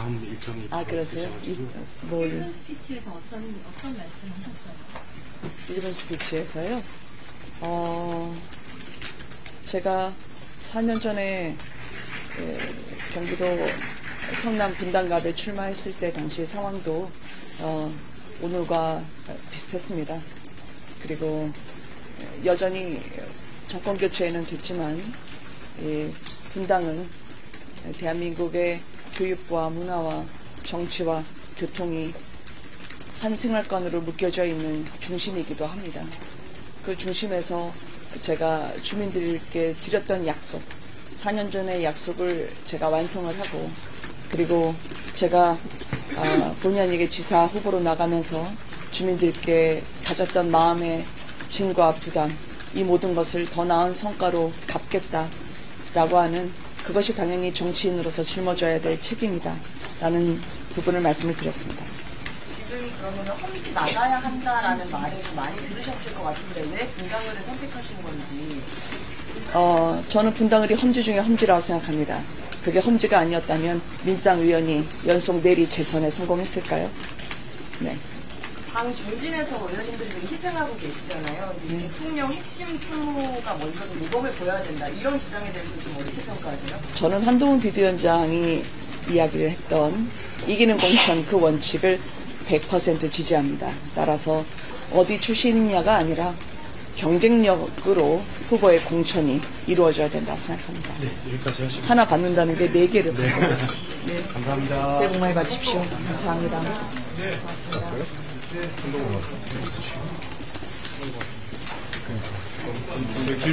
다음 일정이 그러세요? 일본 스피치에서 어떤 말씀하셨어요? 일본 스피치에서요? 제가 4년 전에 경기도 성남 분당갑에 출마했을 때 당시 상황도 오늘과 비슷했습니다. 그리고 여전히 정권 교체는 됐지만 분당은 대한민국의 교육과 문화와 정치와 교통이 한 생활권으로 묶여져 있는 중심이기도 합니다. 그 중심에서 제가 주민들께 드렸던 약속, 4년 전의 약속을 제가 완성을 하고, 그리고 제가 본의 아니게 지사 후보로 나가면서 주민들께 가졌던 마음의 짐과 부담, 이 모든 것을 더 나은 성과로 갚겠다라고 하는, 그것이 당연히 정치인으로서 짊어져야 될 책임이다 라는 부분을 말씀을 드렸습니다. 지금 그러면 험지 나가야 한다라는 말을 좀 많이 들으셨을 것 같은데 왜 분당을을 선택하신 건지. 저는 분당을이 험지 중에 험지라고 생각합니다. 그게 험지가 아니었다면 민주당 의원이 연속 내리 재선에 성공했을까요? 네. 당 중진에서 의원님들이 좀 희생하고 계시잖아요. 대통령 핵심 특무가 먼저 좀 모범을 보여야 된다. 이런 주장에 대해서 좀 어떻게 평가하세요? 저는 한동훈 비대위원장이 이야기를 했던 이기는 공천 그 원칙을 100% 지지합니다. 따라서 어디 출신이냐가 아니라 경쟁력으로 후보의 공천이 이루어져야 된다고 생각합니다. 네, 여기까지 하시고. 하나 받는다는 게 4개를 네. 받습니다. 네. 감사합니다. 새해 복 많이 받으십시오. 감사합니다. 왔어요? 네. 한동훈 왔어요.